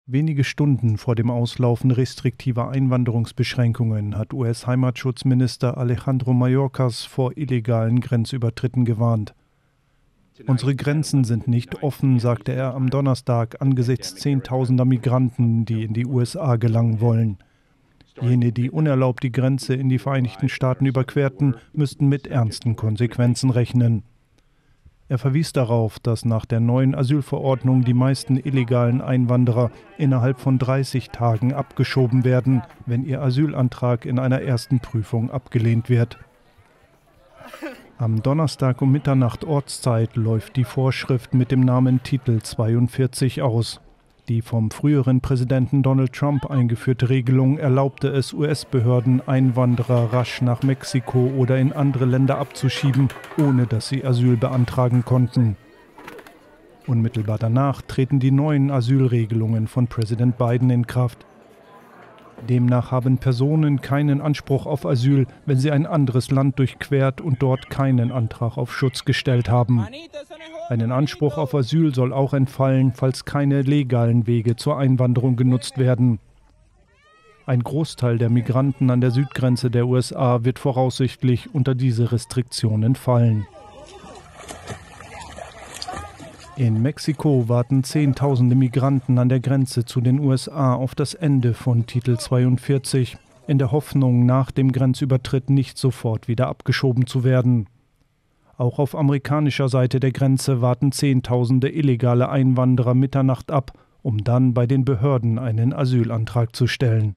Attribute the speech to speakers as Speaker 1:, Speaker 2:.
Speaker 1: Wenige Stunden vor dem Auslaufen restriktiver Einwanderungsbeschränkungen hat US-Heimatschutzminister Alejandro Mayorkas vor illegalen Grenzübertritten gewarnt. Unsere Grenzen sind nicht offen, sagte er am Donnerstag angesichts Zehntausender Migranten, die in die USA gelangen wollen. Jene, die unerlaubt die Grenze in die Vereinigten Staaten überquerten, müssten mit ernsten Konsequenzen rechnen. Er verwies darauf, dass nach der neuen Asylverordnung die meisten illegalen Einwanderer innerhalb von 30 Tagen abgeschoben werden, wenn ihr Asylantrag in einer ersten Prüfung abgelehnt wird. Am Donnerstag um Mitternacht Ortszeit läuft die Vorschrift mit dem Namen Titel 42 aus. Die vom früheren Präsidenten Donald Trump eingeführte Regelung erlaubte es US-Behörden, Einwanderer rasch nach Mexiko oder in andere Länder abzuschieben, ohne dass sie Asyl beantragen konnten. Unmittelbar danach treten die neuen Asylregelungen von Präsident Biden in Kraft. Demnach haben Personen keinen Anspruch auf Asyl, wenn sie ein anderes Land durchquert und dort keinen Antrag auf Schutz gestellt haben. Einen Anspruch auf Asyl soll auch entfallen, falls keine legalen Wege zur Einwanderung genutzt werden. Ein Großteil der Migranten an der Südgrenze der USA wird voraussichtlich unter diese Restriktionen fallen. In Mexiko warten Zehntausende Migranten an der Grenze zu den USA auf das Ende von Titel 42, in der Hoffnung, nach dem Grenzübertritt nicht sofort wieder abgeschoben zu werden. Auch auf amerikanischer Seite der Grenze warten Zehntausende illegale Einwanderer Mitternacht ab, um dann bei den Behörden einen Asylantrag zu stellen.